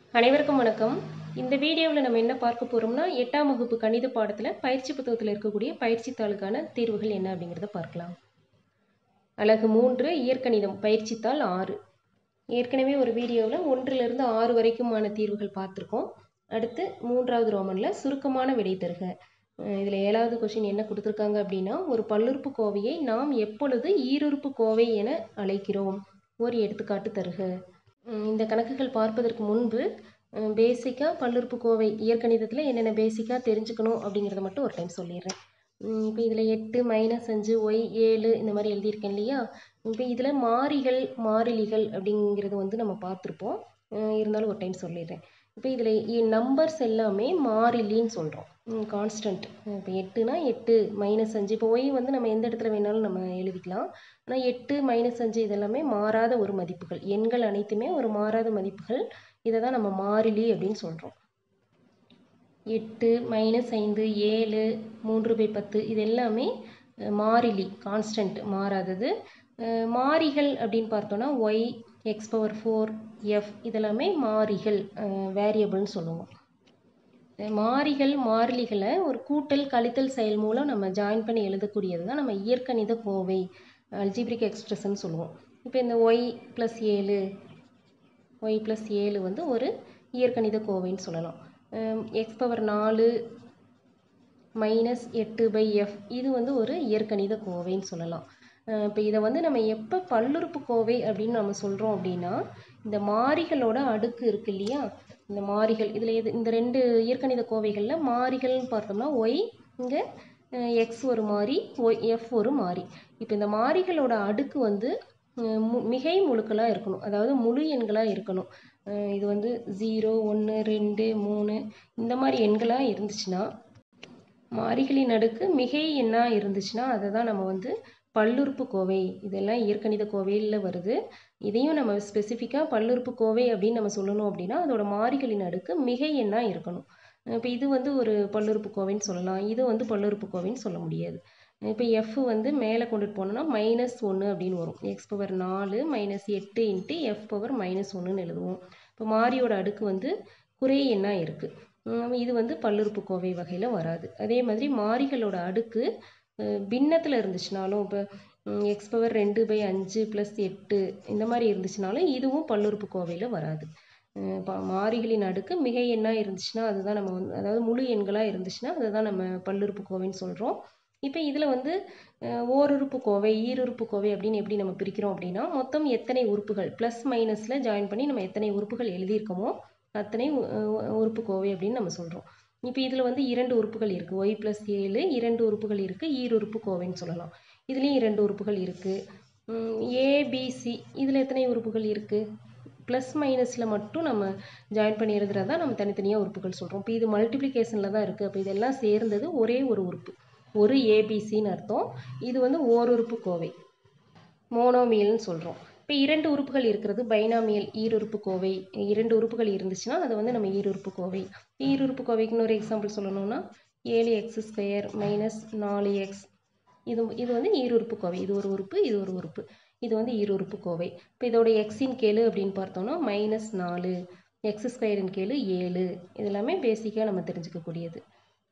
அனைவருக்கும் வணக்கம். இந்த வீடியோவில் நம்ம என்ன பார்க்க போறோம்னா 8ஆம் வகுப்பு கணித பாடத்தில் பயிற்சி புத்தகத்தில் இருக்கக்கூடிய பயிற்சி தாளுக்கான தீர்வுகள் என்ன அப்படிங்கிறத பார்க்கலாம். அலகு 3 இயற்கணிதம் பயிற்சித்தாள் 6. ஏற்கனவே ஒரு வீடியோவில் 1லிருந்து 6 வரைக்குமான தீர்வுகள் பார்த்துருக்கோம். அடுத்து 3வது ரோமனில் சுருக்கமான விடை தருக. இதில் 7வது கொஸ்டின் என்ன கொடுத்துருக்காங்க அப்படின்னா, ஒரு பல்லுறுப்பு கோவையை நாம் எப்பொழுது ஈருறுப்பு கோவை என அழைக்கிறோம், ஒரு எடுத்துக்காட்டு தருக. இந்த கணக்குகள் பார்ப்பதற்கு முன்பு பேசிக்காக பல்லுறுப்புக்கோவை இயற்கணிதத்தில் என்னென்ன பேசிக்காக தெரிஞ்சுக்கணும் அப்படிங்கிறத மட்டும் ஒரு டைம் சொல்லிடுறேன். இப்போ இதில் 8 -5 y 7 இந்த மாதிரி எழுதியிருக்கேன் இல்லையா. இப்போ இதில் மாறிகள் மாறிலிகள் அப்படிங்கிறது வந்து நம்ம பார்த்துருப்போம். இருந்தாலும் ஒரு டைம் சொல்லிடுறேன். இப்போ இதில் நம்பர்ஸ் எல்லாமே மாறிலின்னு சொல்கிறோம், கான்ஸ்டன்ட். இப்போ 8னா 8 -5. இப்போ ஒய் வந்து நம்ம எந்த இடத்துல வேணாலும் நம்ம எழுதிக்கலாம். ஆனால் 8 -5 இதெல்லாமே மாறாத ஒரு மதிப்புகள். எண்கள் அனைத்துமே ஒரு மாறாத மதிப்புகள். இதை தான் நம்ம மாறிலி அப்படின்னு சொல்கிறோம். 8 -5 7 3/10 இது எல்லாமே மாறிலி, கான்ஸ்டன்ட், மாறாதது. மாறிகள் அப்படின்னு பார்த்தோன்னா ஒய், x⁴, f இதெல்லாமே மாறிகள், வேரியபிள்னு சொல்லுவோம். மாறிகள் மாறிலிகளை ஒரு கூட்டல் கழித்தல் செயல் மூலம் நம்ம ஜாயின் பண்ணி எழுதக்கூடியது தான் நம்ம இயற்கணித கோவை, அல்ஜிப்ரிக் எக்ஸ்பிரஷன் சொல்லுவோம். இப்போ இந்த ஒய் + 7 வந்து ஒரு இயற்கணித கோவைன்னு சொல்லலாம். x⁴ -8/f இது வந்து ஒரு இயற்கணித கோவைன்னு சொல்லலாம். இப்போ இதை வந்து நம்ம எப்போ பல்லுறுப்பு கோவை அப்படின்னு நம்ம சொல்கிறோம் அப்படின்னா, இந்த மாறிகளோட அடுக்கு இருக்கு இல்லையா, இந்த மாறிகள் இதில் இந்த ரெண்டு இயற்கணித கோவைகளில் மாறிகள்னு பார்த்தோம்னா ஒய், இங்கே எக்ஸ் ஒரு மாறி, எஃப் ஒரு மாறி. இப்போ இந்த மாறிகளோட அடுக்கு வந்து மிகை முழுக்களாக இருக்கணும், அதாவது முழு எண்களாக இருக்கணும். இது வந்து 0 1 2 3 இந்த மாதிரி எண்களாக இருந்துச்சுன்னா, மாறிகளின் அடுக்கு மிகை எண்ணாக இருந்துச்சுன்னா அதை தான் நம்ம வந்து பல்லுறுப்பு கோவை. இதெல்லாம் இயற்கணித கோவையில் வருது. இதையும் நம்ம ஸ்பெசிஃபிக்காக பல்லுறுப்பு கோவை அப்படின்னு நம்ம சொல்லணும் அப்படின்னா அதோட மாறிகளின் அடுக்கு மிகை எண்ணாக இருக்கணும். இப்போ இது வந்து ஒரு பல்லுறுப்பு கோவைன்னு சொல்லலாம், இது வந்து பல்லுறுப்பு கோவைன்னு சொல்ல முடியாது. இப்போ எஃப் வந்து மேலே கொண்டுட்டு போனோம்னா -1 அப்படின்னு வரும். x⁴ 4 -8 × f⁻ -1ன்னு எழுதுவோம். இப்போ மாறியோட அடுக்கு வந்து குறை எண்ணாக இருக்குது. இது வந்து பல்லுறுப்பு கோவை வகையில் வராது. அதே மாதிரி மாறிகளோட அடுக்கு பின்னத்தில் இருந்துச்சுனாலும், இப்போ x⁴ 2/5 + 8 இந்த மாதிரி இருந்துச்சுனாலும் இதுவும் பல்லுறுப்பு கோவையில் வராது. இப்போ மாறிகளின் அடுக்கு மிகை எண்ணாக இருந்துச்சுன்னா அதுதான் நம்ம வந்து, அதாவது முழு எண்களாக இருந்துச்சுன்னா அதுதான் நம்ம பல்லுறுப்பு கோவைன்னு சொல்கிறோம். இப்போ இதில் வந்து ஓருறுப்பு கோவை ஈருறுப்பு கோவை அப்படின்னு எப்படி நம்ம பிரிக்கிறோம் அப்படின்னா, மொத்தம் எத்தனை உறுப்புகள் ப்ளஸ் மைனஸில் ஜாயின் பண்ணி நம்ம எத்தனை உறுப்புகள் எழுதியிருக்கோமோ அத்தனை உறுப்பு கோவை அப்படின்னு நம்ம சொல்கிறோம். இப்போ இதில் வந்து 2 உறுப்புகள் இருக்குது, ஒய் + 7 2 உறுப்புகள் இருக்குது, ஈருறுப்பு கோவைன்னு சொல்லலாம். இதுலேயும் 2 உறுப்புகள் இருக்குது. ஏபிசி இதில் எத்தனை உறுப்புகள் இருக்குது, ப்ளஸ் மைனஸில் மட்டும் நம்ம ஜாயின் பண்ணி எழுதுறதா நம்ம தனித்தனியாக உறுப்புகள் சொல்கிறோம். இப்போ இது மல்டிப்ளிகேஷனில் தான் இருக்குது. அப்போ இதெல்லாம் சேர்ந்தது ஒரே ஒரு உறுப்பு, ஒரு ஏபிசின்னு அர்த்தம். இது வந்து ஓருறுப்பு கோவை, மோனோமியல்னு சொல்கிறோம். இப்போ 2 உறுப்புகள் இருக்கிறது பைனாமியல், ஈருறுப்பு கோவை. 2 உறுப்புகள் இருந்துச்சுன்னா அதை வந்து நம்ம ஈருறுப்பு கோவை. ஈருறுப்பு கோவைக்கு இன்னொரு எக்ஸாம்பிள் சொல்லணும்னா 7x² - 4x இது வந்து ஈருறுப்பு கோவை. இது ஒரு உறுப்பு, இது ஒரு உறுப்பு, இது வந்து ஈருறுப்பு கோவை. இப்போ இதோட எக்ஸின் கேளு அப்படின்னு பார்த்தோம்னா -4, x² கேளு 7. இது எல்லாமே பேசிக்காக நம்ம தெரிஞ்சுக்கக்கூடியது.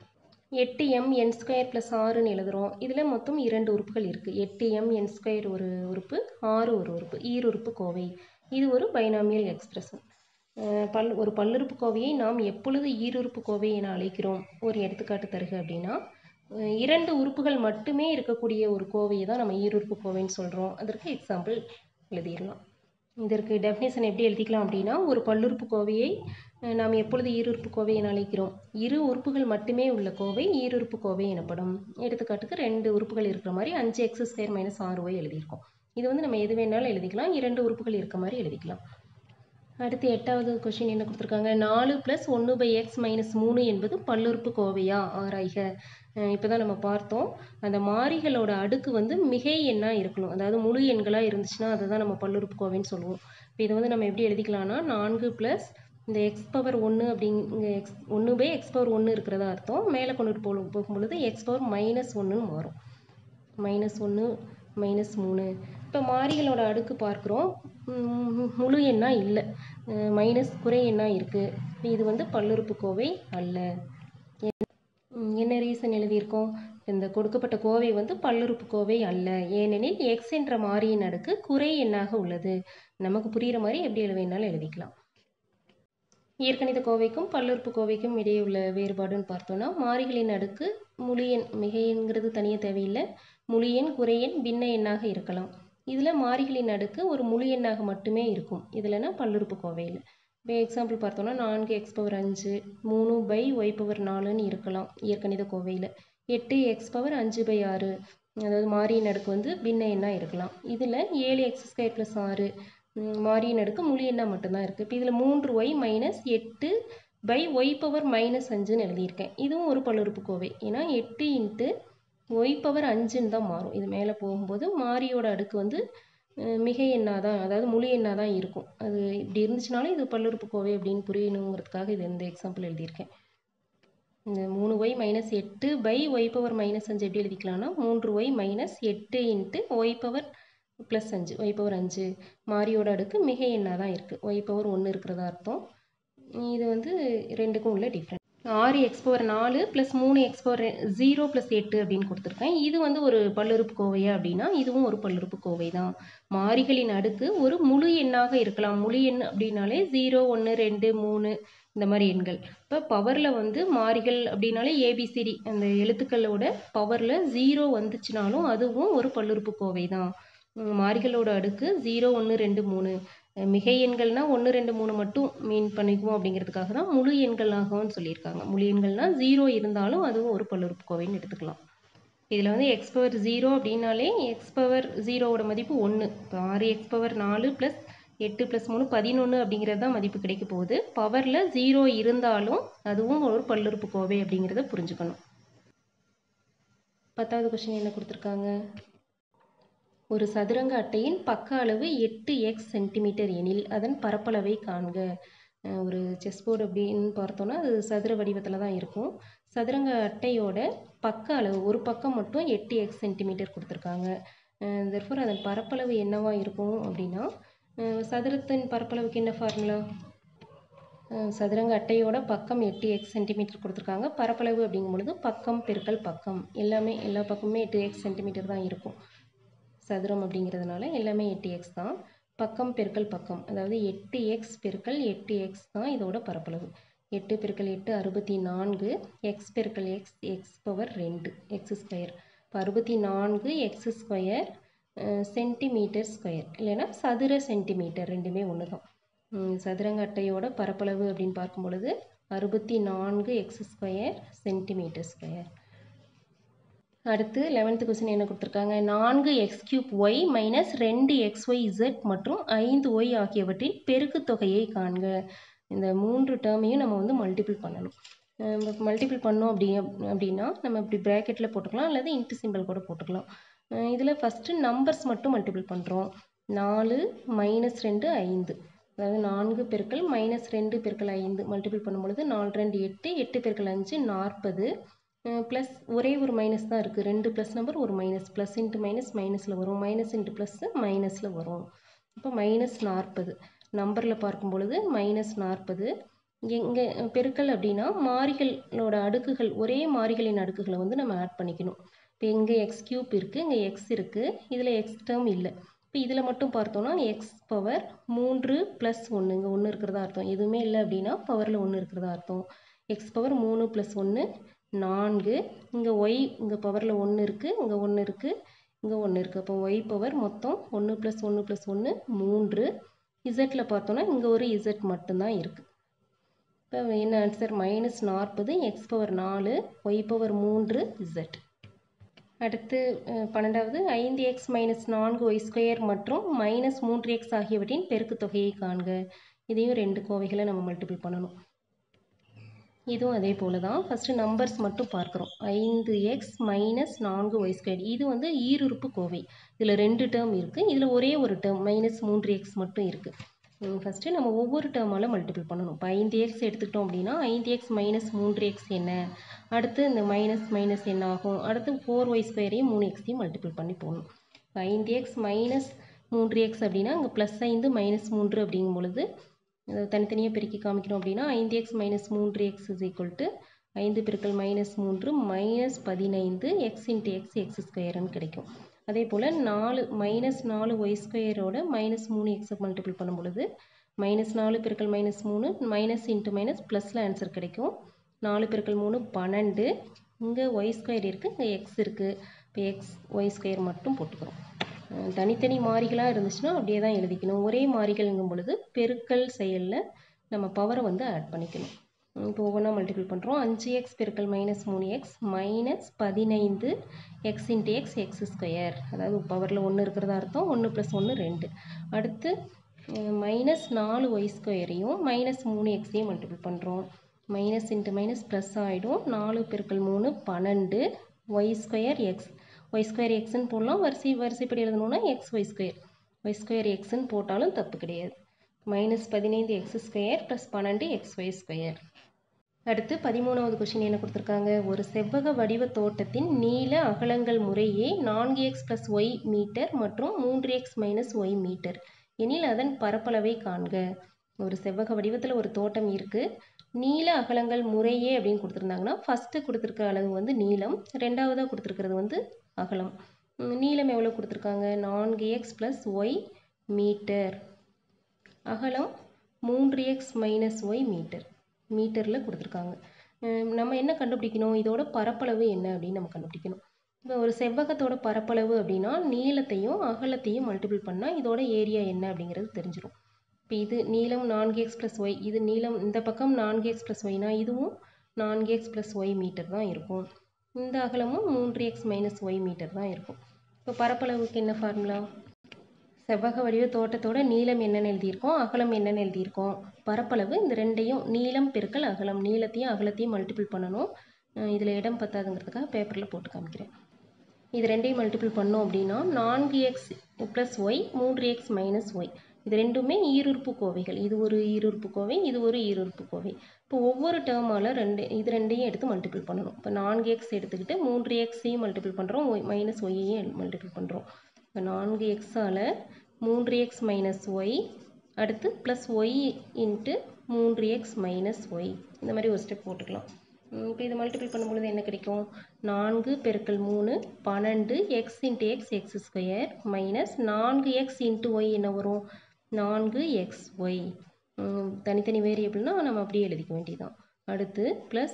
8m n² + 6ன்னு எழுதுகிறோம். இதில் மொத்தம் 2 உறுப்புகள் இருக்குது. 8m n² ஒரு உறுப்பு, 6 ஒரு உறுப்பு, ஈருறுப்பு கோவை. இது ஒரு பைனாமியல் எக்ஸ்பிரஷன். ஒரு பல்லுறுப்பு கோவையை நாம் எப்பொழுது ஈருறுப்பு கோவை என அழைக்கிறோம், ஒரு எடுத்துக்காட்டு தருக அப்படின்னா, 2 உறுப்புகள் மட்டுமே இருக்கக்கூடிய ஒரு கோவையை தான் நம்ம ஈருறுப்பு கோவைன்னு சொல்கிறோம். அதற்கு எக்ஸாம்பிள் எழுதிடலாம். இதற்கு டெஃபினேஷன் எப்படி எழுதிக்கலாம் அப்படின்னா, ஒரு பல்லுறுப்பு கோவையை நாம் எப்பொழுது ஈருறுப்பு கோவை என அழைக்கிறோம், இரு உறுப்புகள் மட்டுமே உள்ள கோவை ஈருறுப்பு கோவை எனப்படும். எடுத்துக்காட்டுக்கு 2 உறுப்புகள் இருக்கிற மாதிரி 5x² - 6y எழுதியிருக்கோம். இது வந்து நம்ம எது வேணாலும் எழுதிக்கலாம், 2 உறுப்புகள் இருக்க மாதிரி எழுதிக்கலாம். அடுத்து 8வது கொஸ்டின் என்ன கொடுத்துருக்காங்க, 4 + 1/x - 3 என்பது பல்லுறுப்பு கோவையா ஆராய்க. இப்போ தான் நம்ம பார்த்தோம், அந்த மாறிகளோட அடுக்கு வந்து மிகை எண்ணாக இருக்கணும், அதாவது முழு எண்களாக இருந்துச்சுன்னா அதை தான் நம்ம பல்லுறுப்பு கோவைன்னு சொல்லுவோம். இப்போ இதை வந்து நம்ம எப்படி எழுதிக்கலாம்னா, 4 + இந்த x⁴1 அப்படிங்க 1/x⁴1 இருக்கிறதா அர்த்தம். மேலே கொண்டுட்டு போகும் பொழுது x⁻−1ன்னு மாறும். -1 -3. இப்போ மாறிகளோட அடுக்கு பார்க்குறோம், முழு எண்ணா இல்லை. மைனஸ் குறை எண்ணாக இருக்குது. இது வந்து பல்லுறுப்புக்கோவை அல்ல. என்ன ரீசன் எழுதியிருக்கோம்? இந்த கொடுக்கப்பட்ட கோவை வந்து பல்லுறுப்புக்கோவை அல்ல, ஏனெனில் எக்ஸ் என்ற மாறியின் அடுக்கு குறை எண்ணாக உள்ளது. நமக்கு புரிகிற மாதிரி எப்படி வேணாலும் எழுதிக்கலாம். இயற்கணித கோவைக்கும் பல்லுறுப்புக்கோவைக்கும் இடையே உள்ள வேறுபாடுன்னு பார்த்தோன்னா, மாறிகளின் அடுக்கு முழு எண், மிக எண்கிறது தனியாக தேவையில்லை, முழு எண், குறை எண், பின்ன எண்ணாக இருக்கலாம். இதில் மாறிகளின் அடுக்கு ஒரு முழு எண்ணாக மட்டுமே இருக்கும். இதில்னா பல்லுறுப்புக்கோவையில். இப்போ எக்ஸாம்பிள் பார்த்தோன்னா 4x⁵, 3/y⁴ இருக்கலாம் இயற்கணித கோவையில். 8x⁵6, அதாவது மாறியின் அடுக்கு வந்து பின்ன எண்ணாக இருக்கலாம். இதில் 7x² + 6 மாறியின் அடுக்கு முழு எண்ணாக மட்டும்தான் இருக்குது. இப்போ இதில் 3y - 8/y⁻−5ன்னு எழுதியிருக்கேன். இதுவும் ஒரு பல்லுறுப்புக்கோவை. ஏன்னா 8 × y⁻5ன்னு தான் மாறும். இது மேலே போகும்போது மாறியோட அடுக்கு வந்து மிக எண்ணாக தான், அதாவது முழு எண்ணாக தான் இருக்கும். அது இப்படி இருந்துச்சுனாலும் இது பல்லுறுப்புக்கோவை அப்படின்னு புரியணுங்கிறதுக்காக இது இந்த எக்ஸாம்பிள் எழுதியிருக்கேன். இந்த 3y - 8/y⁻−5 எப்படி எழுதிக்கலாம்னா, 3y - 8 × y⁻5 மாறியோட அடுக்கு மிக எண்ணாக தான் இருக்குது. y⁻1 இருக்கிறதா அர்த்தம். இது வந்து ரெண்டுக்கும் உள்ள டிஃப்ரெண்ட். 6x⁴ + 3x⁴0 + 8 அப்படின்னு கொடுத்துருக்கேன். இது வந்து ஒரு பல்லுறுப்புக்கோவையா அப்படின்னா இதுவும் ஒரு பல்லுறுப்புக்கோவை தான். மாறிகளின் அடுக்கு ஒரு முழு எண்ணாக இருக்கலாம். முழு எண் அப்படின்னாலே 0, 1, 2, 3 இந்த மாதிரி எண்கள். இப்போ பவரில் வந்து மாறிகள் அப்படின்னாலே ABCD அந்த எழுத்துக்களோட பவரில் 0 வந்துச்சுனாலும் அதுவும் ஒரு பல்லுறுப்புக்கோவை தான். மாறிகளோட அடுக்கு 0, 1, 2, 3. மிகை எண்கள்னா 1, 2, 3 மட்டும் மீன் பண்ணிக்குவோம் அப்படிங்கிறதுக்காக தான் முழு எண்களாகவும் சொல்லியிருக்காங்க. முழு எண்கள்னா 0 இருந்தாலும் அதுவும் ஒரு பல்லுறுப்புக்கோவைன்னு எடுத்துக்கலாம். இதில் வந்து x⁻0 அப்படின்னாலே x⁻0வோட மதிப்பு 1. இப்போ 6x⁴ + 8 + 3 11 அப்படிங்கிறது தான் மதிப்பு கிடைக்க போகுது. பவரில் 0 இருந்தாலும் அதுவும் ஒரு பல்லுறுப்புக்கோவை அப்படிங்கிறத புரிஞ்சுக்கணும். 10வது கொஸ்டின் என்ன கொடுத்துருக்காங்க? ஒரு சதுரங்க அட்டையின் பக்க அளவு 8x சென்டிமீட்டர் எனில் அதன் பரப்பளவை காண்க. ஒரு செஸ் போர்டு அப்படின்னு பார்த்தோன்னா அது சதுர வடிவத்தில் தான் இருக்கும். சதுரங்க அட்டையோட பக்க அளவு ஒரு பக்கம் மட்டும் 8x சென்டிமீட்டர் கொடுத்துருக்காங்க. therefore அதன் பரப்பளவு என்னவா இருக்கும் அப்படின்னா, சதுரத்தின் பரப்பளவுக்கு என்ன ஃபார்முலா? சதுரங்க அட்டையோட பக்கம் 8x சென்டிமீட்டர் கொடுத்துருக்காங்க. பரப்பளவு அப்படிங்கும் பொழுது பக்கம் பெருக்கல் பக்கம், எல்லா பக்கமுமே 8x சென்டிமீட்டர் தான் இருக்கும். சதுரம் அப்படிங்கிறதுனால எல்லாமே 8x தான். பக்கம் பெருக்கல் பக்கம், அதாவது 8x பெருக்கல் 8x தான் இதோட பரப்பளவு. 8 பெருக்கல் 8 64, x பெருக்கல் x x⁻2 x². இப்போ 64x² சென்டிமீட்டர் ஸ்கொயர், இல்லைன்னா சதுர சென்டிமீட்டர், ரெண்டுமே ஒன்று தான். சதுரங்க அட்டையோட பரப்பளவு அப்படின்னு பார்க்கும் பொழுது 64x² சென்டிமீட்டர் ஸ்கொயர். அடுத்து 11th கொஸ்டின் என்ன கொடுத்துருக்காங்க? 4x³ y - 2xyz மற்றும் 5y ஆகியவற்றின் பெருக்கு தொகையை காண்க. இந்த 3 டேர்மையும் நம்ம வந்து மல்டிபிள் பண்ணணும். மல்டிபிள் பண்ணோம் அப்படின்னா நம்ம இப்படி ப்ராக்கெட்டில் போட்டுக்கலாம், அல்லது இன்ட்டு சிம்பிள் கூட போட்டுக்கலாம். இதில் ஃபஸ்ட்டு நம்பர்ஸ் மட்டும் மல்டிபிள் பண்ணுறோம். 4 - 2 5, அதாவது 4 பெருக்கல் -2 பெருக்கல் 5 மல்டிபிள் பண்ணும்பொழுது 4 2 8, 8 பெருக்கல் 5 40, ப்ளஸ் ஒரே ஒரு மைனஸ் தான் இருக்குது. 2 ப்ளஸ் நம்பர், ஒரு மைனஸ், ப்ளஸ் இன்ட்டு மைனஸ் மைனஸில் வரும், மைனஸ் இன்ட்டு ப்ளஸ் மைனஸில் வரும். இப்போ -40 நம்பரில் பார்க்கும் பொழுது -40. இங்கே பெருக்கல் அப்படின்னா மாறிகளோட அடுக்குகள், ஒரே மாறிகளின் அடுக்குகளை வந்து நம்ம ஆட் பண்ணிக்கணும். இப்போ இங்கே x³ இருக்குது, இங்கே x இருக்குது, இதில் x டேர்ம் இல்லை. இப்போ இதில் மட்டும் பார்த்தோன்னா x⁻3 + 1, இங்கே 1 இருக்கிறதா அர்த்தம். எதுவுமே இல்லை அப்படின்னா பவரில் 1 இருக்கிறதா அர்த்தம். x⁻3 + 1 4, இங்கே y, இங்கே பவரில் 1 இருக்குது, இங்கே 1 இருக்குது, இங்கே 1 இருக்குது. அப்போ y பவர் மொத்தம் 1 + 1 + 1 3. இசட்டில் பார்த்தோன்னா இங்கே ஒரு z மட்டும்தான் இருக்குது. இப்போ என்ன ஆன்சர்? -40 x⁻4 y⁻3 z. அடுத்து 12வது 5x - 4y² மற்றும் -3x ஆகியவற்றின் பெருக்கு தொகையை காண்க. இதையும் 2 கோவைகளை நம்ம மல்டிபிள் பண்ணணும். இதுவும் அதே போல தான். ஃபஸ்ட்டு நம்பர்ஸ் மட்டும் பார்க்குறோம். 5x - 4y², இது வந்து ஈருறுப்பு கோவை. இதில் 2 டேர்ம் இருக்குது, இதில் ஒரே ஒரு டேர்ம் -3x மட்டும் இருக்குது. ஃபஸ்ட்டு நம்ம ஒவ்வொரு டேர்மால் மல்டிபிள் பண்ணணும். இப்போ 5x எடுத்துக்கிட்டோம் அப்படின்னா 5x - 3x என்ன, அடுத்து இந்த மைனஸ் என்ன ஆகும், அடுத்து 4y²யும் 3xையும் மல்டிபிள் பண்ணி போகணும். இப்போ 5x - 3x அப்படின்னா இங்கே +5 - 3 அப்படிங்கும் பொழுது தனித்தனியாக பெருக்கி காமிக்கணும் அப்படின்னா 5x minus 3x is equal to 5 பெருக்கல் minus 3 minus 15 x into x x ஸ்கொயர்னு கிடைக்கும். அதே போல் 4 மைனஸ் 4 ஒய் ஸ்கொயரோட மைனஸ் 3 எக்ஸை மல்டிபிள் பண்ணும் பொழுது மைனஸ் 4 பெருக்கல் மைனஸ் 3 மைனஸ் இன்ட்டு மைனஸ் ப்ளஸில் ஆன்சர் கிடைக்கும். 4 பெருக்கல் 3 12, இங்கே ஒய் ஸ்கொயர் இருக்குது, இங்கே எக்ஸ் இருக்குது. இப்போ எக்ஸ் ஒய் ஸ்கொயர் மட்டும் போட்டுக்கிறோம். தனித்தனி மாறிகளாக இருந்துச்சுன்னா அப்படியே தான் எழுதிக்கணும். ஒரே மாறிகள்ங்கும் பொழுது பெருக்கல் செயலில் நம்ம பவரை வந்து ஆட் பண்ணிக்கணும். இப்போ ஒவ்வொன்றா மல்டிபிள் பண்ணுறோம். 5x பெருக்கல் minus 3x minus 15 x into x x square, அதாவது பவரில் 1 இருக்கிறதா அர்த்தம். 1 + 1 2. அடுத்து மைனஸ் 4 ஒய் ஸ்கொயரையும் மைனஸ் 3 எக்ஸையும் மல்டிபிள் பண்ணுறோம். மைனஸ் இன்ட்டு மைனஸ் ப்ளஸ் ஆகிடும். 4 பெருக்கல் 3 12 y square x, y square எக்ஸ்ன்னு போடலாம். வரிசைப்படி எழுதணும்னா எக்ஸ் ஒய் ஸ்கொயர் எக்ஸ்ன்னு போட்டாலும் தப்பு கிடையாது. Minus 15 x square plus 12 x y square. அடுத்து 13வது கொஸ்டின் என்ன கொடுத்துருக்காங்க? ஒரு செவ்வக வடிவ தோட்டத்தின் நீள அகலங்கள் முறையே 4x + y மீட்டர் மற்றும் 3x - y மீட்டர் எனில் அதன் பரப்பளவை காண்க. ஒரு செவ்வக வடிவத்தில் ஒரு தோட்டம் இருக்குது. நீள அகலங்கள் முறையே அப்படின்னு கொடுத்துருந்தாங்கன்னா ஃபஸ்ட்டு கொடுத்துருக்க அளவு வந்து நீளம், ரெண்டாவதாக கொடுத்துருக்கிறது வந்து அகலம். நீளம் எவ்வளோ கொடுத்துருக்காங்க? 4x + y metre. அகலம் 3x - y மீட்டர். மீட்டரில் கொடுத்துருக்காங்க. நம்ம என்ன கண்டுபிடிக்கணும்? இதோட பரப்பளவு என்ன அப்படின்னு நம்ம கண்டுபிடிக்கணும். இப்போ ஒரு செவ்வகத்தோட பரப்பளவு அப்படின்னா நீளத்தையும் அகலத்தையும் மல்டிபிள் பண்ணால் இதோட ஏரியா என்ன அப்படிங்கிறது தெரிஞ்சிடும். இப்போ இது நீளம் 4x + y, இது நீளம் இந்த பக்கம் 4x + yனா இதுவும் 4x + y மீட்டர் தான் இருக்கும். இந்த அகலமும் 3x - y மீட்டர் தான் இருக்கும். இப்போ பரப்பளவுக்கு என்ன ஃபார்முலா? செவ்வக வடிவ தோட்டத்தோட நீளம் என்னென்னு எழுதியிருக்கோம், அகலம் என்னென்னு எழுதியிருக்கோம். பரப்பளவு இந்த ரெண்டையும் நீளம் பெருக்கல் அகலம், நீளத்தையும் அகலத்தையும் மல்டிபிள் பண்ணணும். இதில் இடம் பத்தாதுங்கிறதுக்காக பேப்பரில் போட்டு காமிக்கிறேன். இது ரெண்டையும் மல்டிபிள் பண்ணோம் அப்படின்னா 4x + y 3x - y, இது ரெண்டுமே ஈருறுப்பு கோவைகள். இது ஒரு ஈருறுப்பு கோவை, இது ஒரு ஈருறுப்பு கோவை. இப்போ ஒவ்வொரு டேர்மால் இது ரெண்டையும் எடுத்து மல்டிபிள் பண்ணணும். இப்போ 4x எடுத்துக்கிட்டு 3xையும் மல்டிபிள் பண்ணுறோம், மைனஸ் ஒய்யையும் மல்டிபிள் பண்ணுறோம். இப்போ 4xஆல் 3x - y, அடுத்து plus y into 3x - y, இந்த மாதிரி ஒரு ஸ்டெப் போட்டுக்கலாம். இப்போ இதை மல்டிபிள் பண்ணும்பொழுது என்ன கிடைக்கும்? 4 பெருக்கல் 3 12 x into x x square minus 4x into y என்ன வரும்? 4xy. தனித்தனி வேரியபிள்னால் நம்ம அப்படியே எழுதிக்க வேண்டியதுதான். அடுத்து ப்ளஸ்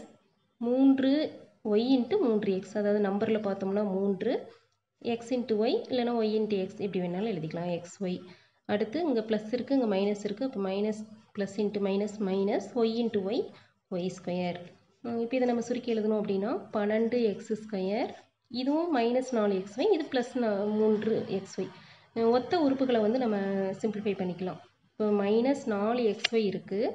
3y இன்ட்டு 3x, அதாவது நம்பரில் பார்த்தோம்னா 3 எக்ஸ் இன்ட்டு ஒய் இல்லைனா ஒய் இன்ட்டு எக்ஸ் எப்படி வேணாலும் எழுதிக்கலாம், xy. அடுத்து இங்கே ப்ளஸ் இருக்குது, இங்கே மைனஸ் இருக்குது. அப்போ minus plus into minus minus y into y y square. இப்போ இதை நம்ம சுருக்கி எழுதணும் அப்படின்னா 12x², இதுவும் -4xy, இது +3xy. ஒத்த உறுப்புகளை வந்து நம்ம சிம்பிளிஃபை பண்ணிக்கலாம். இப்போ -4xy இருக்குது,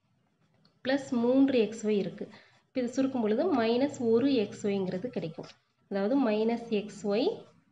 +3xy இருக்குது. இப்போ இது சுருக்கும் பொழுது -1xyங்கிறது கிடைக்கும். அதாவது -xy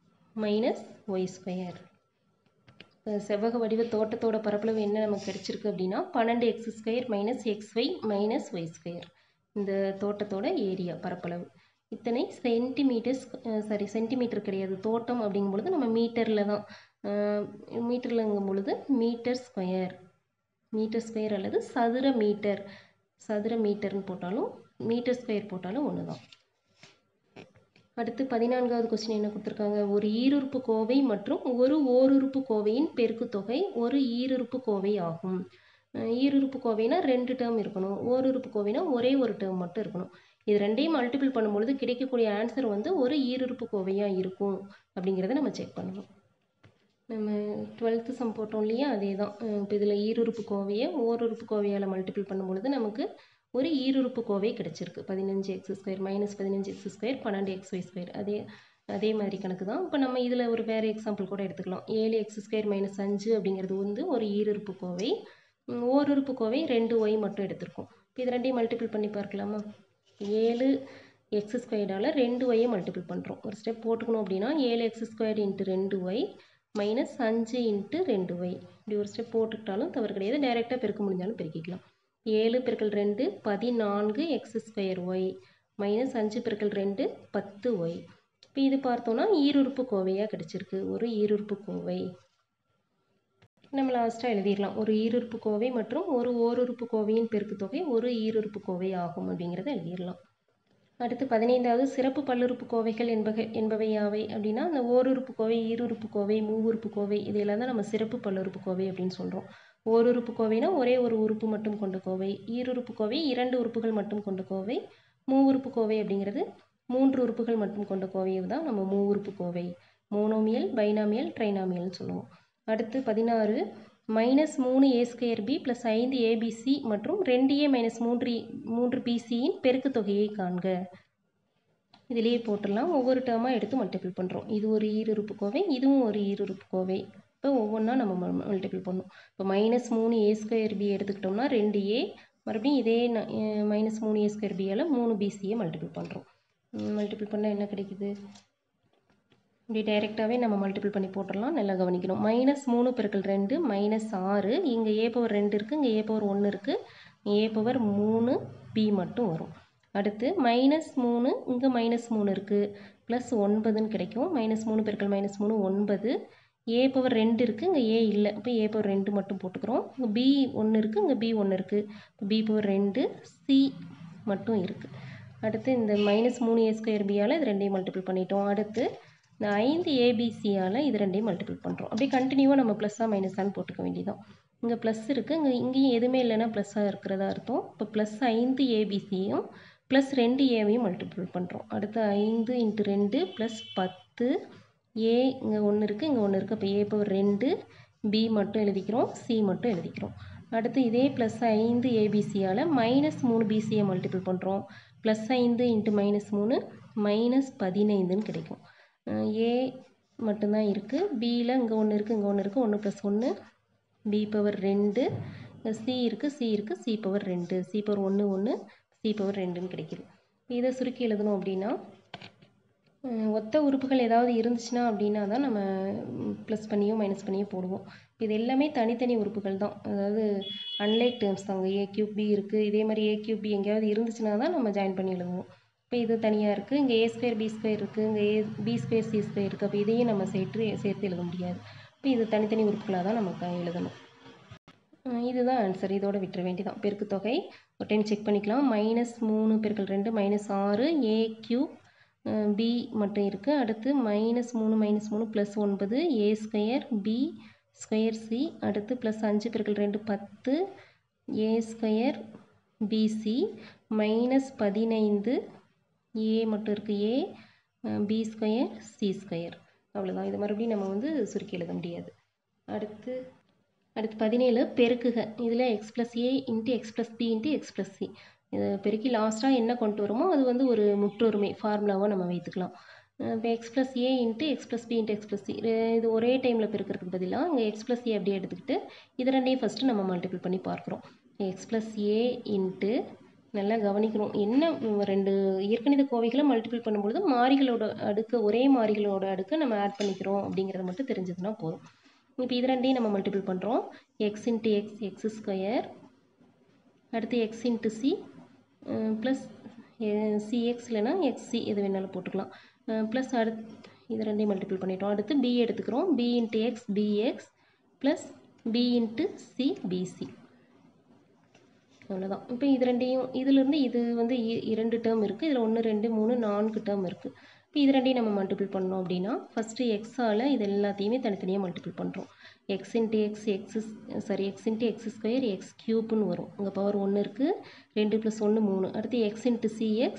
-y². செவ்வக வடிவ தோட்டத்தோட பரப்பளவு என்ன நமக்கு கிடைச்சிருக்கு அப்படின்னா 12x² - xy - y². இந்த தோட்டத்தோட ஏரியா பரப்பளவு இத்தனை சென்டிமீட்டர்ஸ், சென்டிமீட்டர் கிடையாது, தோட்டம் அப்படிங்கும் பொழுது நம்ம மீட்டரில் தான், மீட்டர்லங்கும் பொழுது மீட்டர் ஸ்கொயர் அல்லது சதுர மீட்டர்னு போட்டாலும் மீட்டர் ஸ்கொயர் போட்டாலும் ஒன்று தான். அடுத்து 14வது கொஸ்டின் என்ன கொடுத்துருக்காங்க? ஒரு ஈருறுப்பு கோவை மற்றும் ஒரு ஓருறுப்பு கோவையின் பெருக்குத்தொகை ஒரு ஈருறுப்பு கோவை ஆகும். ஈருறுப்பு கோவைனா 2 டேர்ம் இருக்கணும், ஓருறுப்பு கோவைனா ஒரே ஒரு டேர்ம் மட்டும் இருக்கணும். இது ரெண்டையும் மல்டிபிள் பண்ணும்பொழுது கிடைக்கக்கூடிய ஆன்சர் வந்து ஒரு ஈருறுப்பு கோவையாக இருக்கும் அப்படிங்கிறத நம்ம செக் பண்ணணும். நம்ம 12th சம் போட்டோம் இல்லையா, அதே தான். இப்போ இதில் ஈருறுப்பு கோவையை ஓருறுப்பு கோவையால் மல்டிபிள் பண்ணும்பொழுது நமக்கு ஒரு ஈருறுப்பு கோவை கிடைச்சிருக்கு. 15x² -15x², 12xy². அதே மாதிரி கணக்கு தான். இப்போ நம்ம இதில் ஒரு வேறு எக்ஸாம்பிள் கூட எடுத்துக்கலாம். 7x² - 5 அப்படிங்கிறது வந்து ஒரு ஈருறுப்பு கோவை. ஓருறுப்பு கோவை 2y மட்டும் எடுத்திருக்கோம். இப்போ இது ரெண்டையும் மல்டிபிள் பண்ணி பார்க்கலாமா? 7x² 2yயை மல்டிபிள் பண்ணுறோம். ஒரு ஸ்டெப் போட்டுக்கணும் அப்படின்னா 7x² × 2y -5 × 2y, இப்படி ஒரு ஸ்டெப் போட்டுக்கிட்டாலும் தவறு கிடையாது. டைரெக்டாக பெருக்க முடிஞ்சாலும் பெருக்கிக்கலாம். 7 × 2 14x²y -5 × 2 10y. இப்போ இது பார்த்தோன்னா ஈருறுப்பு கோவையாக கிடைச்சிருக்கு, ஒரு ஈருறுப்பு கோவை. நம்ம லாஸ்ட்டாக எழுதிடலாம். ஒரு ஈருறுப்புக்கோவை மற்றும் ஒரு ஓருறுப்புக்கோவையின் பெருக்குத்தொகை ஒரு ஈருறுப்புக்கோவை ஆகும் அப்படிங்கிறத எழுதிடலாம். அடுத்து 15வது சிறப்பு பல்லுறுப்புக்கோவைகள் என்பவை யாவை அப்படின்னா, அந்த ஓருறுப்புக்கோவை, ஈருறுப்புக்கோவை, மூவுறுப்புக்கோவை இதையெல்லாம் தான் நம்ம சிறப்பு பல்லுறுப்புக்கோவை அப்படின்னு சொல்கிறோம். ஓருறுப்புக்கோவைனா ஒரே ஒரு உறுப்பு மட்டும் கொண்ட கோவை, ஈருறுப்புக்கோவை 2 உறுப்புகள் மட்டும் கொண்ட கோவை, மூவுறுப்புக்கோவை அப்படிங்கிறது 3 உறுப்புகள் மட்டும் கொண்ட கோவையை தான் நம்ம மூவுறுப்புக்கோவை, மோனோமியல், பைனாமியல், ட்ரைனாமியல்னு சொல்லுவோம். அடுத்து 16 -3a²b + 5abc மற்றும் 2a - 3bcயின் பெருக்குத்தொகையை காண்க. இதிலேயே போட்டுடலாம். ஒவ்வொரு டேர்மாக எடுத்து மல்டிபிள் பண்ணுறோம். இது ஒரு ஈருறுப்புக்கோவை, இதுவும் ஒரு ஈருறுப்புக்கோவை. இப்போ ஒவ்வொன்றா நம்ம மல்டிபிள் பண்ணணும். இப்போ -3a²b எடுத்துக்கிட்டோம்னா 2a, மறுபடியும் இதே -3a²bயால் 3bcயை மல்டிபிள் பண்ணுறோம். மல்டிபிள் பண்ணால் என்ன கிடைக்குது? இப்படி டைரெக்டாகவே நம்ம மல்டிபிள் பண்ணி போட்டுடலாம். நல்லா கவனிக்கணும். -3 × 2 -6. இங்கே a⁴ இருக்குது, இங்கே a⁴ இருக்குது, a⁴ மட்டும் வரும். அடுத்து -3, இங்கே -3 இருக்குது, +9ன்னு கிடைக்கும். -3 × -3 9. a⁴ இருக்குது, இங்கே a இல்லை, இப்போ a⁴ மட்டும் போட்டுக்கிறோம். இங்கே b1 இருக்குது, இங்கே b1 இருக்குது, இப்போ b⁴ c மட்டும் இருக்குது. அடுத்து இந்த -3a²bயால் இது ரெண்டையும் மல்டிபிள் பண்ணிட்டோம். அடுத்து இந்த 5abcயால் இது ரெண்டையும் மல்டிபிள் பண்ணுறோம். அப்படியே கண்டினியூவாக நம்ம ப்ளஸ்ஸாக மைனஸான்னு போட்டுக்க வேண்டியதான். இங்கே ப்ளஸ் இருக்குது, இங்கேயும் எதுவுமே இல்லைன்னா ப்ளஸ்ஸாக இருக்கிறதா அர்த்தம். இப்போ +5abcயும் +2aவையும் மல்டிபிள் பண்ணுறோம். அடுத்து 5 × 2 +10. a இங்கே 1 இருக்குது, இங்கே 1 இருக்குது, அப்போ a⁴ b மட்டும் எழுதிக்கிறோம், c மட்டும் எழுதிக்கிறோம். அடுத்து இதே +5abcயால் -3bcயை மல்டிபிள் பண்ணுறோம். +5 × -3 -15ன்னு கிடைக்கும். a மட்டும்தான் இருக்குது, bயில் இங்கே 1 இருக்குது, இங்கே 1 இருக்குது, 1 + 1 b⁴ 2, c இருக்குது, c இருக்குது, c⁴ 2, c⁴ 1 c⁴ 2ன்னு கிடைக்குது. இதை சுருக்கி எழுதணும் அப்படின்னா, ஒத்த உறுப்புகள் ஏதாவது இருந்துச்சுன்னா அப்படின்னா தான் நம்ம ப்ளஸ் பண்ணியோ மைனஸ் பண்ணியோ போடுவோம். இது எல்லாமே தனித்தனி உறுப்புகள் தான், அதாவது அன்லைக் டேர்ம்ஸ் தாங்க. a³ b இருக்குது, இதே மாதிரி a³ b எங்கேயாவது இருந்துச்சுன்னா தான் நம்ம ஜாயின் பண்ணி எழுதுவோம். இப்போ இது தனியாக இருக்குது, இங்கே a² b² இருக்குது, இங்கே b² c² இருக்குது, அப்போ இதையும் நம்ம சேர்த்து எழுத முடியாது. இப்போ இது தனித்தனி உறுப்புகளாக தான் நம்ம எழுதணும். இதுதான் ஆன்சர். இதோட விட்டுற வேண்டியதான். பெருக்குத்தொகை ஒரு டைம் செக் பண்ணிக்கலாம். -3 × 2 -6 a³ b மட்டும் இருக்குது. அடுத்து -3 -3 +9 a² b² c. அடுத்து +5 × 2 10 a² bc -15 a மட்டும் இருக்குது, a b² c². அவ்வளோதான். இது மறுபடியும் நம்ம சுருக்கி எழுத முடியாது. அடுத்து 17 பெருக்குக. இதில் x + a × x + b × x + c. இது பெருக்கி லாஸ்ட்டாக என்ன கொண்டு வருமோ அது ஒரு முற்றொருமை ஃபார்முலாவாக நம்ம வைத்துக்கலாம். இப்போ x + a × x + b × x + c. இது ஒரே டைமில் பெருக்கிறதுக்கு பதிலாக இங்கே x + a அப்படியே எடுத்துக்கிட்டு இது ரெண்டையும் ஃபஸ்ட்டு நம்ம மல்டிபிள் பண்ணி பார்க்குறோம். x + a × நல்லா கவனிக்கணும். என்ன, 2 இயற்கணித கோவைகளை மல்டிபிள் பண்ணும்பொழுது மாறிகளோட அடுக்கு, ஒரே மாறிகளோட அடுக்கை நம்ம ஆட் பண்ணிக்கிறோம் அப்படிங்கிறத மட்டும் தெரிஞ்சதுன்னா போதும். இப்போ இது ரெண்டையும் நம்ம மல்டிபிள் பண்ணுறோம். x × x x², அடுத்து x × c ப்ளஸ் cx இல்லைனா xc எது வேணாலும் போட்டுக்கலாம். ப்ளஸ் அடுத்து இது ரெண்டையும் மல்டிபிள் பண்ணிட்டோம். அடுத்து b எடுத்துக்கிறோம். b × x bx plus b × c bc. அவ்வளோதான். இப்போ இது ரெண்டையும் இதிலிருந்து இது 2 டேர்ம் இருக்குது, இதில் 1 2 3 4 டேர்ம் இருக்குது. இப்போ இது ரெண்டையும் நம்ம மல்டிபிள் பண்ணோம் அப்படின்னா ஃபஸ்ட்டு எக்ஸால் இது எல்லாத்தையுமே தனித்தனியாக மல்டிபிள் பண்ணுறோம். x × x x × x²ன்னு வரும். இங்கே பவர் 1 இருக்குது, 2 + 1 3. அடுத்து x × cx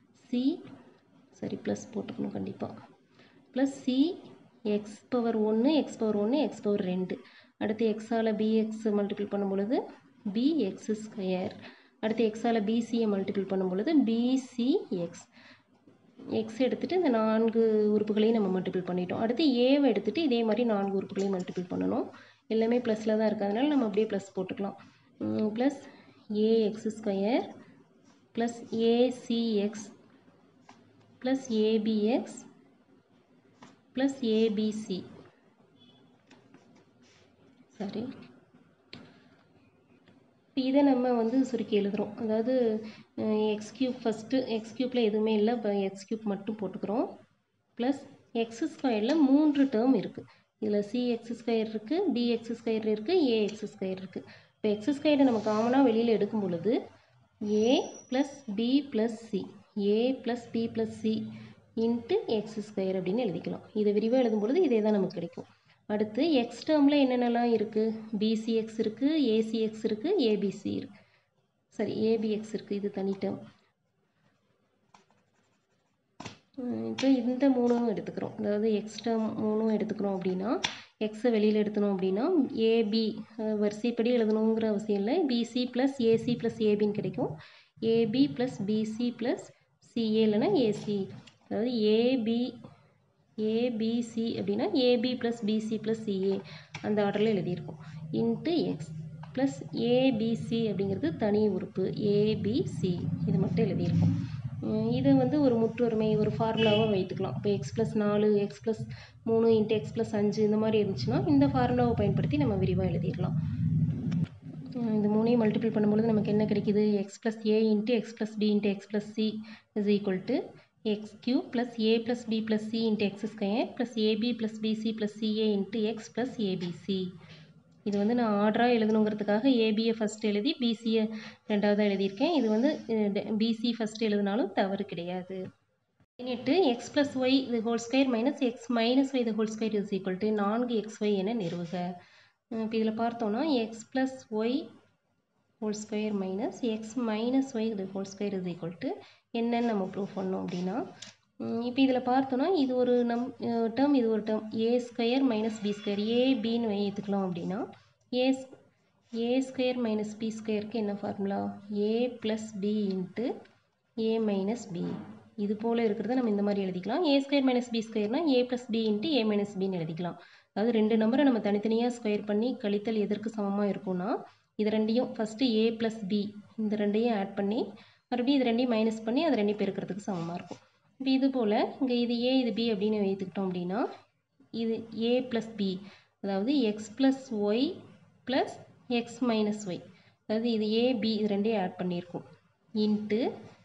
ப்ளஸ் போட்டுக்கணும் கண்டிப்பாக, plus c x⁴1 x⁴1 x⁴2. அடுத்து எக்ஸால் bx மல்டிபிள் பண்ணும் பொழுது bx². அடுத்து எக்ஸால் bcயை மல்டிபிள் பண்ணும் பொழுது bcx. எக்ஸ் எடுத்துகிட்டு இந்த 4 உறுப்புகளையும் நம்ம மல்டிபிள் பண்ணிட்டோம். அடுத்து ஏவை எடுத்துகிட்டு இதே மாதிரி 4 உறுப்புகளையும் மல்டிபிள் பண்ணணும். எல்லாமே ப்ளஸில் தான் இருக்குது, அதனால் நம்ம அப்படியே ப்ளஸ் போட்டுக்கலாம். Plus ax² plus acx plus abx plus abc. சரி, இப்போ இதை நம்ம சுருக்கி எழுதுகிறோம். அதாவது x³ ஃபஸ்ட்டு, x³ எதுவுமே இல்லை, இப்போ x³ மட்டும் போட்டுக்கிறோம். ப்ளஸ் x² 3 டேர்ம் இருக்குது. இதில் cx² இருக்குது, bx² இருக்குது, ax² இருக்குது. இப்போ x² நம்ம காமனாக வெளியில் எடுக்கும் பொழுது a + b + c a + b + c into x² அப்படின்னு எழுதிக்கலாம். இதை விரிவாக எழுதும் பொழுது இதே தான் நமக்கு கிடைக்கும். அடுத்து எக்ஸ் டேர்மில் என்னென்னலாம் இருக்குது? bcx இருக்குது, acx இருக்குது, abc இருக்குது. சரி, abx இருக்குது, இது தனி டேர்ம். இப்போ இந்த மூணும் எடுத்துக்கிறோம், அதாவது எக்ஸ் டேர்ம் மூணும் எடுத்துக்கிறோம் அப்படின்னா எக்ஸை வெளியில் எடுத்தணும் அப்படின்னா ஏபி வரிசைப்படி எழுதணுங்கிற அவசியம் இல்லை. பிசி ப்ளஸ் ஏசி ப்ளஸ் ஏபின்னு கிடைக்கும். Ab plus bc plus ca இல்லைன்னா ஏசி, அதாவது ஏபிசி அப்படின்னா ab plus bc plus ca அந்த ஆர்டரில் எழுதியிருக்கோம். இன்ட்டு எக்ஸ் ப்ளஸ் ஏபிசி அப்படிங்கிறது தனி உறுப்பு ஏபிசி, இது மட்டும் எழுதியிருக்கோம். இதை வந்து ஒரு முற்றொருமை ஒரு ஃபார்முலாவாக வைத்துக்கலாம். இப்போ x plus 4 x plus 3 into x plus 5 இந்த மாதிரி இருந்துச்சுன்னா இந்த ஃபார்முலாவை பயன்படுத்தி நம்ம விரிவாக எழுதிடலாம். இந்த மூணையும் மல்டிபிள் பண்ணும்பொழுது நமக்கு என்ன கிடைக்குது? X plus a into x plus b into x plus c is equal to x cube plus a plus b plus c into x square plus ab plus bc plus ca into x plus abc. இது வந்து நான் ஆர்டராக எழுதணுங்கிறதுக்காக ஏபியை first எழுதி பிசியை ரெண்டாவதாக எழுதியிருக்கேன். இது வந்து PC first எழுதினாலும் தவறு கிடையாது. 18 எக்ஸ் ப்ளஸ் ஒய் இது whole square minus x minus y இது whole square is equal to 4xy என நிறுவுக. இப்போ இதில் பார்த்தோன்னா x plus y whole square minus x minus y இது whole square is equal to என்னன்னு நம்ம ப்ரூவ் பண்ணோம் அப்படின்னா, இப்போ இதில் பார்த்தோன்னா இது ஒரு டேர்ம் இது ஒரு term a square minus b square ஏபின்னு ஏற்றுக்கலாம். அப்படின்னா ஏ ஸ்கொயர் மைனஸ் பி ஸ்கொயருக்கு என்ன formula? A plus b into a minus b. இது போல் இருக்கிறத நம்ம இந்த மாதிரி எழுதிக்கலாம். ஏ ஸ்கொயர் மைனஸ் பி ஸ்கொயர்னா a plus b into a minus பின்னு எழுதிக்கலாம். அதாவது ரெண்டு நம்பரை நம்ம தனித்தனியாக ஸ்கொயர் பண்ணி கழித்தல் எதற்கு சமமாக இருக்கும்னா இது ரெண்டையும் ஃபஸ்ட்டு ஏ ப்ளஸ் பி இந்த ரெண்டையும் ஆட் பண்ணி மறுபடியும் இது ரெண்டையும் மைனஸ் பண்ணி அது ரெண்டையும் பெருக்கிறதுக்கு சமமாக இருக்கும். இப்போ இது போல் இங்கே இது ஏ இது பி அப்படின்னு வைத்துக்கிட்டோம் அப்படின்னா இது ஏ ப்ளஸ் பி, அதாவது x plus y plus x minus y, அதாவது இது ஏ பி இது ரெண்டையும் ஆட் பண்ணியிருக்கோம் into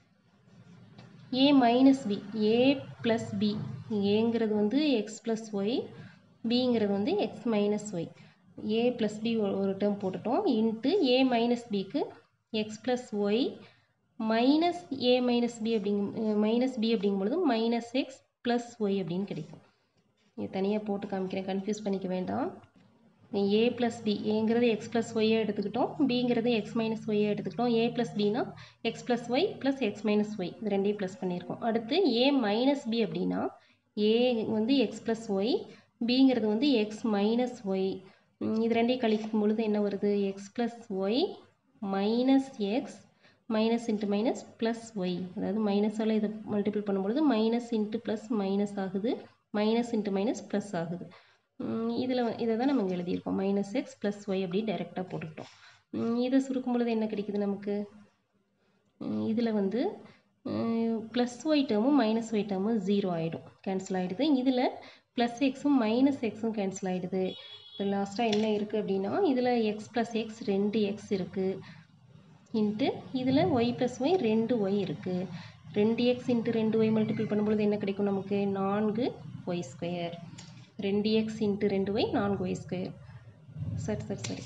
a minus b a plus b, ஏங்கிறது வந்து எக்ஸ் ப்ளஸ் ஒய், பிங்கிறது வந்து x minus y, a plus b ஒரு டேர்ம் போட்டுட்டோம் இன்ட்டு ஏ மைனஸ் பிக்கு x plus y minus a minus b அப்படிங்கும் பொழுது மைனஸ் எக்ஸ் ப்ளஸ் ஒய் அப்படின்னு கிடைக்கும். இது தனியாக போட்டு காமிக்கிறேன், கன்ஃபியூஸ் பண்ணிக்க வேண்டாம். ஏ ப்ளஸ் பி ஏங்கிறது எக்ஸ் ப்ளஸ் ஒய்யை எடுத்துக்கிட்டோம், பிங்கிறது எக்ஸ் மைனஸ் ஒய்யை எடுத்துக்கிட்டோம். ஏ ப்ளஸ் பின்னா x plus y plus x minus y இது ரெண்டையும் ப்ளஸ் பண்ணியிருக்கோம். அடுத்து ஏ மைனஸ் பி அப்படின்னா ஏ வந்து எக்ஸ் ப்ளஸ் ஒய், பிங்கிறது வந்து எக்ஸ் மைனஸ் ஒய், இது ரெண்டையும் கழிக்கும் பொழுது என்ன வருது? X plus y minus x minus into minus plus y, அதாவது மைனஸால் இதை மல்டிபிள் பண்ணும்பொழுது மைனஸ் இன்ட்டு ப்ளஸ் மைனஸ் ஆகுது, மைனஸ் இன்ட்டு மைனஸ் ப்ளஸ் ஆகுது. இதை தான் நம்ம இங்கே எழுதியிருக்கோம் மைனஸ் எக்ஸ் ப்ளஸ் ஒய் அப்படி டைரெக்டாக போட்டுக்கிட்டோம். இதை சுருக்கும் பொழுது என்ன கிடைக்குது நமக்கு? இதில் வந்து ப்ளஸ் ஒய் டேர்மும் மைனஸ் ஒய் டேர்மும் 0 ஆகிடும், கேன்சல் ஆகிடுது. இதில் ப்ளஸ் எக்ஸும் மைனஸ் எக்ஸும் கேன்சல் ஆகிடுது. இப்போ லாஸ்ட்டாக என்ன இருக்குது அப்படின்னா இதில் எக்ஸ் ப்ளஸ் எக்ஸ் 2x இருக்குது இன்ட்டு இதில் ஒய் ப்ளஸ் ஒய் 2y இருக்குது. 2x இன்ட்டு 2y மல்டிபிள் பண்ணும்பொழுது என்ன கிடைக்கும் நமக்கு? 4y square. 2x into 2y 4y square. சரி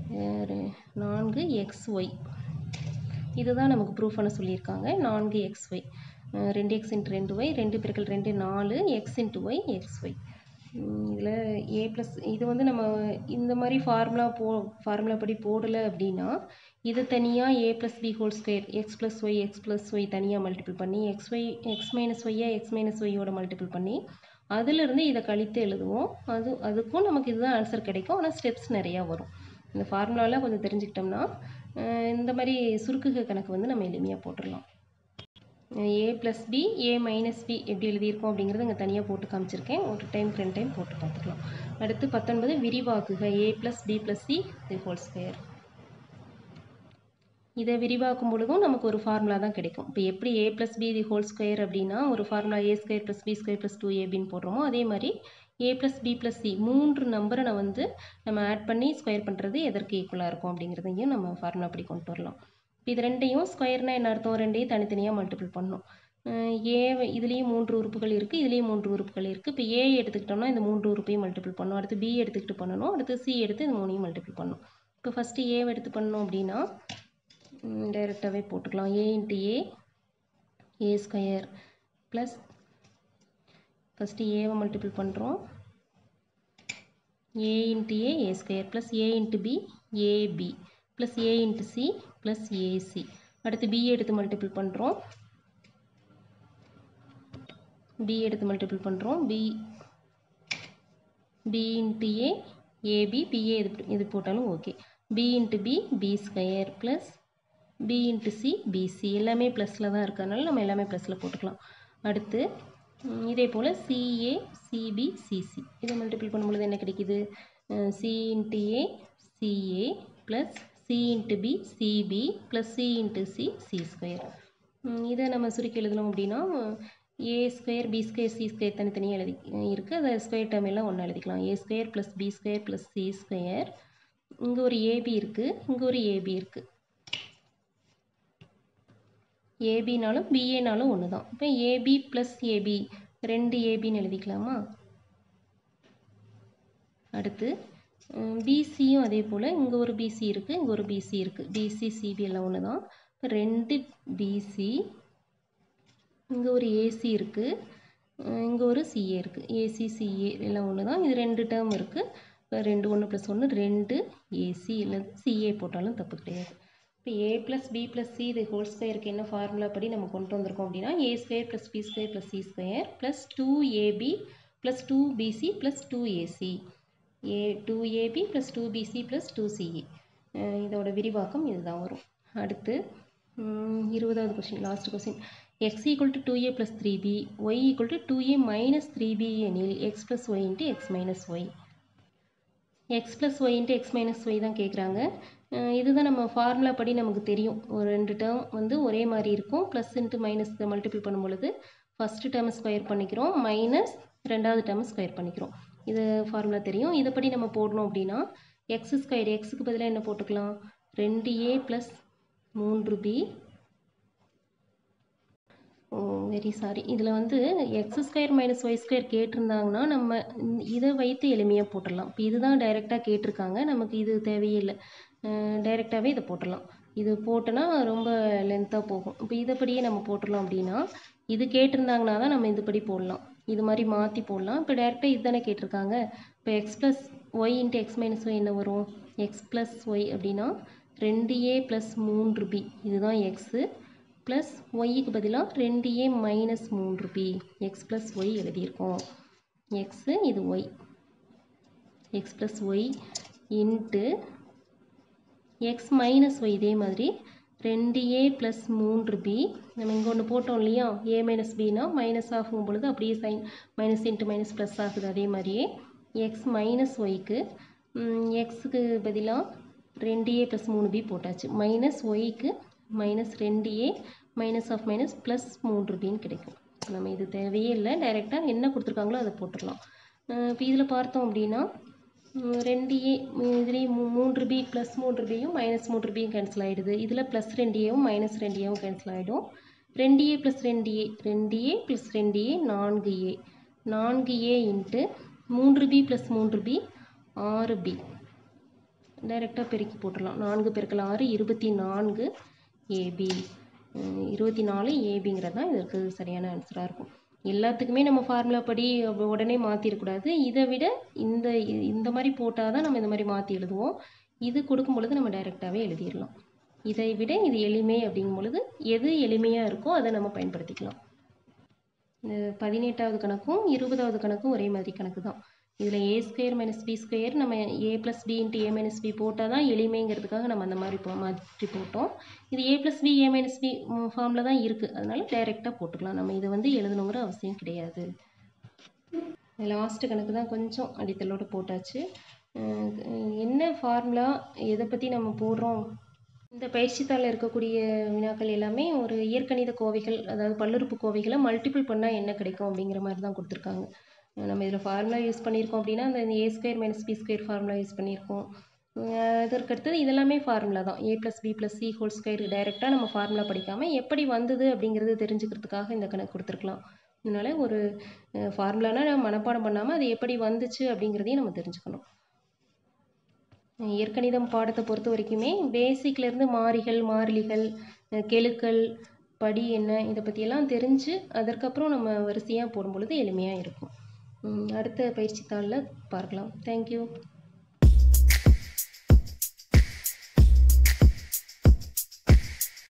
4xy இதுதான் நமக்கு ப்ரூஃப் பண்ண சொல்லியிருக்காங்க. 4xy 2x இன்ட்டு 2y 2 பெருக்கல் 2 4 x இன்ட்டு ஒய் xy. இதில் ஏ ப்ளஸ் இது வந்து நம்ம இந்த மாதிரி ஃபார்முலா படி போடலை அப்படின்னா இது தனியாக a plus b whole square x plus y தனியாக மல்டிபிள் பண்ணி எக்ஸ் மைனஸ் ஒய்யை எக்ஸ் மைனஸ் ஒய்யோட மல்டிபிள் பண்ணி அதிலிருந்து இதை கழித்து எழுதுவோம். அதுக்கும் நமக்கு இதுதான் ஆன்சர் கிடைக்கும். ஆனால் ஸ்டெப்ஸ் நிறையா வரும். இந்த ஃபார்முலாவில் கொஞ்சம் தெரிஞ்சுக்கிட்டோம்னா இந்த மாதிரி சுருக்குக கணக்கு வந்து நம்ம எளிமையாக போட்டுடலாம். A plus b a minus b எப்படி எழுதியிருக்கோம் அப்படிங்கிறது இங்கே தனியாக போட்டு காமிச்சிருக்கேன். ஒரு டைம் 2 டைம் போட்டு பார்த்துக்கலாம். அடுத்து 19 விரிவாக்குக a plus b plus c the whole square. இதை விரிவாக்கும் பொழுதும் நமக்கு ஒரு ஃபார்முலா தான் கிடைக்கும். இப்போ எப்படி a plus b the whole square அப்படின்னா ஒரு formula a square plus b square plus 2ab போடுறோமோ அதே மாதிரி a plus b plus c 3 நம்பரை நம்ம ஆட் பண்ணி ஸ்கொயர் பண்ணுறது எதற்கு ஈக்குவலாக இருக்கும் அப்படிங்கிறதையும் நம்ம ஃபார்முலா அப்படி கொண்டு வரலாம். இப்போ இது ரெண்டையும் ஸ்கொயர்னால் என்ன அர்த்தம்? ரெண்டையும் தனித்தனியாக மல்டிபிள் பண்ணணும். ஏ இதுலேயும் 3 உறுப்புகள் இருக்குது, இதுலேயும் 3 உறுப்புகள் இருக்குது. இப்போ ஏ எடுத்துக்கிட்டோம்னா இந்த 3 உறுப்பையும் மல்டிபிள் பண்ணணும். அடுத்து பி எடுத்துக்கிட்டு பண்ணணும். அடுத்து சி எடுத்து இந்த 3ஐயும் மல்டிபிள் பண்ணணும். இப்போ ஃபஸ்ட்டு ஏவை எடுத்து பண்ணணும் அப்படின்னா டைரெக்டாகவே போட்டுக்கலாம். A into a square plus first ஏவை மல்டிபிள் பண்ணுறோம். a into a square plus a into b ab plus a into c plus ac. அடுத்து b எடுத்து மல்டிபிள் பண்ணுறோம். b எடுத்து மல்டிபிள் பண்ணுறோம். b into a ab b இது போட்டாலும் okay. b into b b square plus b into c bc எல்லாமே ப்ளஸில் தான் இருக்கறனால நம்ம எல்லாமே ப்ளஸில் போட்டுக்கலாம். அடுத்து இதே போல் CA CB CC இதை மல்டிபிள் பண்ணும்பொழுது என்ன கிடைக்குது? C into A CA plus C into B CB plus C into C C square. இதை நம்ம சுருக்கி எழுதணும் அப்படின்னா A square B square C square தனித்தனியாக இருக்குது. அதை ஸ்கொயர் டேர்ம் எல்லாம் ஒன்றா எழுதிக்கலாம். A square plus B square plus C square. இங்கே ஒரு AB இருக்குது, இங்கே ஒரு AB இருக்குது. ஏபினாலும் பிஏனாலும் ஒன்று தான். இப்போ ஏபி ப்ளஸ் ஏபி 2 ஏபின்னு எழுதிக்கலாமா? அடுத்து பிசியும் அதே போல் இங்கே ஒரு பிசி இருக்குது, இங்கே ஒரு பிசி இருக்குது. பிசி சிபி எல்லாம் ஒன்று தான். இப்போ 2 பிசி, இங்கே ஒரு ஏசி இருக்குது, இங்கே ஒரு சிஏ இருக்குது. ஏசி சிஏ எல்லாம் ஒன்று தான். இது 2 டேர்ம் இருக்குது. இப்போ 2 1 + 1 2 ஏசி இல்லை சிஏ போட்டாலும் தப்பு கிடையாது. இப்போ a + b + c இது ஹோல் ஸ்கொயருக்கு என்ன ஃபார்முலா படி நம்ம கொண்டு வந்திருக்கோம் அப்படின்னா a² + b² + c² + 2ab + 2bc + 2ac 2ab + 2bc + 2ca. இதோட விரிவாக்கம் இதுதான் வரும். அடுத்து 20வது question, last question. x = 2a + 3b y = 2a - 3b எனில் x + y × x - y. x + y × x - y தான் கேட்குறாங்க. இதுதான் நம்ம ஃபார்முலா படி நமக்கு தெரியும். ஒரு 2 டேர்ம் வந்து ஒரே மாதிரி இருக்கும். ப்ளஸ் இன்ட்டு மைனஸ் மல்டிபிள் பண்ணும் பொழுது ஃபஸ்ட்டு டேர்ம் ஸ்கொயர் பண்ணிக்கிறோம், மைனஸ் 2வது டேர்ம் ஸ்கொயர் பண்ணிக்கிறோம். இது ஃபார்முலா தெரியும். இதைப்படி நம்ம போடணும் அப்படின்னா x², எக்ஸுக்கு பதிலாக என்ன போட்டுக்கலாம்? 2a + 3b. வெரி சாரி, இதில் வந்து x² - y² கேட்டிருந்தாங்கன்னா நம்ம இதை வைத்து எளிமையாக போட்டுடலாம். இப்போ இதுதான் டைரெக்டாக கேட்டிருக்காங்க, நமக்கு இது தேவையே இல்லை. டைரெக்டாகவே இதை போட்டுடலாம். இது போட்டோன்னா ரொம்ப லென்த்தாக போகும். இப்போ இதைப்படியே நம்ம போட்டுடலாம். அப்படின்னா இது கேட்டிருந்தாங்கன்னா தான் நம்ம இதுபடி போடலாம். இது மாதிரி மாற்றி போடலாம். இப்போ டைரெக்டாக இது தானே கேட்டிருக்காங்க. இப்போ x + y × x - y என்ன வரும்? x + y அப்படின்னா 2a + 3b இதுதான் எக்ஸு, ப்ளஸ் ஒய்க்கு பதிலாக 2a - 3b x + y எழுதியிருக்கோம். எக்ஸு இது y, x + y into x - y இதே மாதிரி 2a + 3b நம்ம இங்கே ஒன்று போட்டோம் இல்லையா? a - bனா மைனஸ் ஆகும் பொழுது அப்படியே sign minus into minus plus ஆகுது. அதே மாதிரியே x - yக்கு எக்ஸுக்கு பதிலாக 2a + 3b போட்டாச்சு. மைனஸ் ஒய்க்கு -2a minus of minus plus 3bன்னு கிடைக்கும். நம்ம இது தேவையே இல்லை, டைரெக்டாக என்ன கொடுத்துருக்காங்களோ அதை போட்டுடலாம். இப்போ இதில் பார்த்தோம் அப்படின்னா 2a இதுலேயும் 3b + 3bயும் -3bயும் கேன்சல் ஆகிடுது. இதில் +2aவும் -2aவும் கேன்சல் ஆகிடும். 2a + 2a 2a + 2a 4a 4a into 3b + 3b 6b டைரெக்டாக பெருக்கி போட்டுடலாம். 4 × 6 24 AB 24 ABங்கிறது தான் இதற்கு சரியான ஆன்சராக இருக்கும். எல்லாத்துக்குமே நம்ம ஃபார்முலா படி உடனே மாற்றிடக்கூடாது. இதை விட இந்த மாதிரி போட்டால் தான் நம்ம இந்த மாதிரி மாற்றி எழுதுவோம். இது கொடுக்கும் பொழுது நம்ம டைரெக்டாகவே எழுதிடலாம். இதை விட இது எளிமை அப்படிங்கும் பொழுது எது எளிமையாக இருக்கோ அதை நம்ம பயன்படுத்திக்கலாம். இந்த 18வது கணக்கும் 20வது கணக்கும் ஒரே மாதிரி கணக்கு தான். இதில் a² - b² நம்ம a + b × a - b போட்டால் தான் எளிமைங்கிறதுக்காக நம்ம அந்த மாதிரி மாற்றி போட்டோம். இது a + b a - b ஃபார்மில் தான் இருக்குது, அதனால டைரெக்டாக போட்டுக்கலாம். நம்ம இதை வந்து எழுதணுங்கிற அவசியம் கிடையாது. லாஸ்ட்டு கணக்கு தான் கொஞ்சம் அடித்தலோடு போட்டாச்சு. என்ன ஃபார்முலா எதை பற்றி நம்ம போடுறோம்? இந்த பயிற்சித்தாளில் இருக்கக்கூடிய வினாக்கள் எல்லாமே ஒரு இயற்கணித கோவைகள், அதாவது பல்லுறுப்பு கோவைகளை மல்டிபிள் பண்ணால் என்ன கிடைக்கும் அப்படிங்கிற மாதிரி தான் கொடுத்துருக்காங்க. நம்ம இதில் ஃபார்முலா யூஸ் பண்ணியிருக்கோம் அப்படின்னா அந்த a² - b² ஃபார்முலா யூஸ் பண்ணியிருக்கோம். அதற்கடுத்தது இதெல்லாமே ஃபார்முலா தான். a + b + c whole square டைரெக்டாக நம்ம ஃபார்முலா படிக்காமல் எப்படி வந்தது அப்படிங்கிறது தெரிஞ்சுக்கிறதுக்காக இந்த கணக்கு கொடுத்துருக்கலாம். அதனால ஒரு ஃபார்முலானா நம்ம மனப்பாடம் பண்ணாமல் அது எப்படி வந்துச்சு அப்படிங்கிறதையும் நம்ம தெரிஞ்சுக்கணும். இயற்கணிதம் பாடத்தை பொறுத்த வரைக்குமே பேசிக்லேருந்து மாறிகள், மாறிலிகள், கெழுக்கள், படி என்ன இதை பற்றியெல்லாம் தெரிஞ்சு அதற்கப்புறம் நம்ம வரிசையாக போடும் பொழுது எளிமையாக இருக்கும். அடுத்த பயிற்சி தாளில் பார்க்கலாம். தேங்க்யூ.